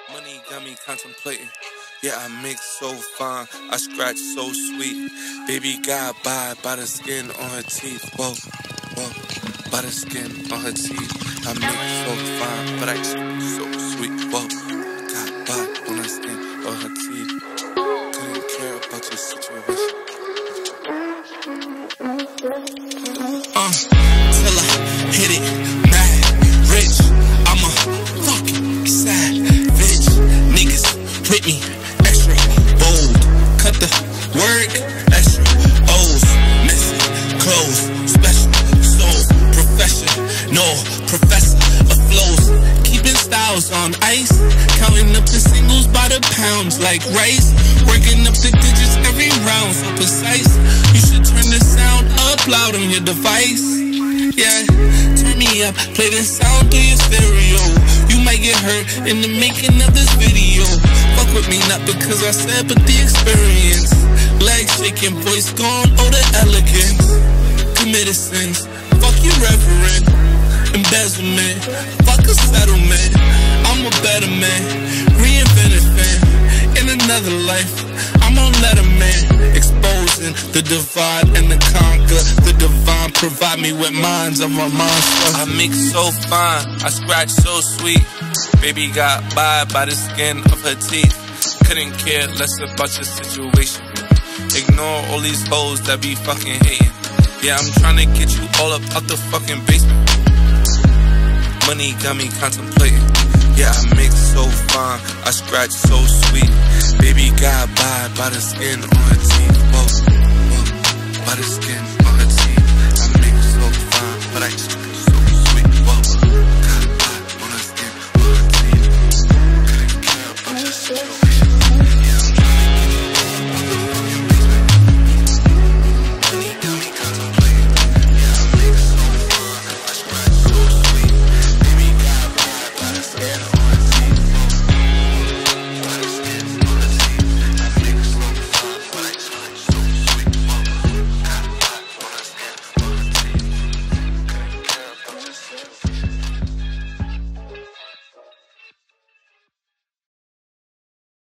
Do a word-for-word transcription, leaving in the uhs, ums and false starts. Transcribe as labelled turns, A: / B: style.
A: Money got me contemplating. Yeah, I make so fine, I scratch so sweet. Baby got by by the skin on her teeth. Whoa, whoa, by the skin on her teeth. I make so fine, but I scratch so sweet. Whoa, got by on her skin on her teeth. Couldn't care about your situation. Uh, till I hit it, mad, rich. I'm a fucking savage. Niggas with me, extra bold. Cut the work, extra O's. Messy clothes, special soul. Professional, professor of flows. Keeping styles on ice. Counting up the singles by the pounds like rice. Working up the digits every round, so precise. You should turn the sound up loud on your device. Yeah, turn me up, play the sound through your stereo. You might get hurt in the making of this video. Fuck with me, not because I said, but the experience. Legs shaking, voice gone, oh the elegance. Committed sins, fuck you reverend. Embezzlement, fuck a settlement. I'm a better man, reinvented fan. In another life, I'm on Letterman. Exposing the divide and the conquer. The divine provide me with minds of a monster. I make so fine, I scratch so sweet. Baby got by by the skin of her teeth. Couldn't care less about your situation. Ignore all these hoes that be fucking hating. Yeah, I'm trying to get you all up out the fucking basement. Money got me contemplating. Yeah, I make so fine, I scratch so sweet. Baby got by by the skin on her teeth. Whoa, whoa, by the skin on her teeth. I make so fine, but I